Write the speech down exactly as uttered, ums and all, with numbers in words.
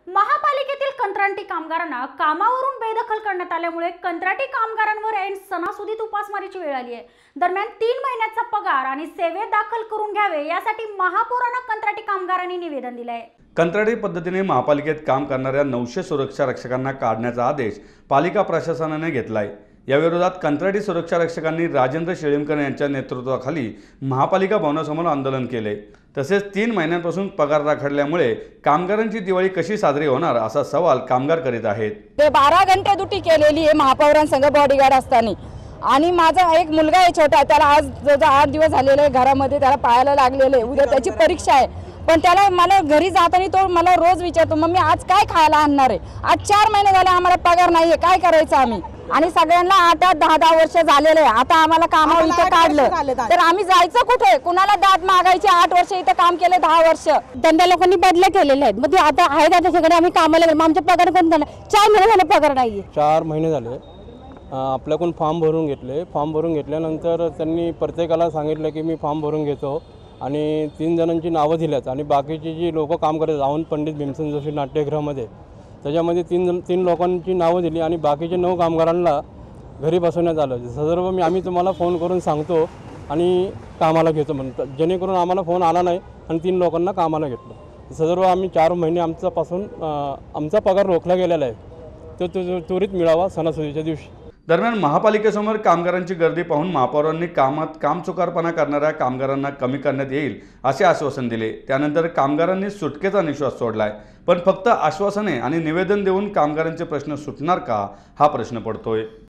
महापालिकेतील कंत्राटी कामगारांना कामावरून बेदखल करण्यात आल्यामुळे कंत्राटी कामगारांवर ऐन सणासुदीत उपासमारीची वेळ आली आहे। दरम्यान तीन महिन्याचा पगार आणि सेवेत दाखल करून घ्यावे यासाठी महापौरांना कंत्राटी कामगारांनी निवेदन दिले आहे। कंत्राटी पद्धतीने महापालिकेत काम करणाऱ्या नऊशे सुरक्षा रक्षकांना काढण्याचा आदेश पालिका प्रशासनाने घेतला आहे। या विरोधात कंत्राटी सुरक्षा रक्षकांनी राजेंद्र शेळीमकर यांच्या नेतृत्वाखाली महापालिका भवनासमोर आंदोलन केले। तसेच तीन महिन्यांपासून पगार राखडल्यामुळे कामगारांची दिवाळी कशी साजरी होणार असा सवाल कामगार करीत आहेत। ते बारा घंटे ड्युटी केलेली आहे महापौरांसंग बॉडीगार्ड असताना, आणि माझा एक मुलगा आहे छोटा, त्याला आज जवळ आठ दिवस झालेले आहे घरामध्ये, त्याला पायाला लागलेले, उद्या त्याची परीक्षा आहे। पण त्याला मला घरी जाताना तो मला रोज विचारतो, मम्मी आज काय खायला आणणार आहे? आज चार महिने झाले आम्हाला पगार नाहीये, काय करायचं आम्ही? आणि सगळ्यांना आठ आठ दहा दहा वर्ष झालेले आहे। आता आम्हाला कामावर इथं काढलं तर आम्ही जायचं कुठे? कुणाला दाद मागायचे? आठ वर्ष इथं काम केले, दहा वर्ष धंदा लोकांनी बदल्या केलेले आहेत। मग ते आता आहेत आता सगळे आम्ही कामाला गेलो, आमच्या पगार कोण झाला? चार महिने झाले पगार नाहीये। चार महिने झाले आपल्याकडून फॉर्म भरून घेतले। फॉर्म भरून घेतल्यानंतर त्यांनी प्रत्येकाला सांगितलं की मी फॉर्म भरून घेतो, आणि तीन जणांची नावं दिल्यात, आणि बाकीची जी लोक काम करतात रावण पंडित भीमसेन जोशी नाट्यगृहामध्ये, त्याच्यामध्ये तीन जण तीन लोकांची नावं दिली आणि बाकीचे नऊ कामगारांना घरी बसवण्यात आलं। सर्व मी आम्ही तुम्हाला फोन करून सांगतो आणि कामाला घेतो म्हणतात, जेणेकरून आम्हाला फोन आला नाही आणि तीन लोकांना कामाला घेतलं। सर्व आम्ही चार महिने आमच्यापासून आमचा पगार रोखला गेलेला आहे, तो तो त्वरित मिळावा सणासुदीच्या दिवशी। दरम्यान महापालिकेसमोर कामगारांची गर्दी पाहून महापौरांनी कामात कामचुकारपणा करणाऱ्या कामगारांना कमी करण्यात येईल असे आश्वासन दिले। त्यानंतर कामगारांनी सुटकेचा निश्वास सोडलाय। पण फक्त आश्वासने आणि निवेदन देऊन कामगारांचे प्रश्न सुटणार का हा प्रश्न पडतोय।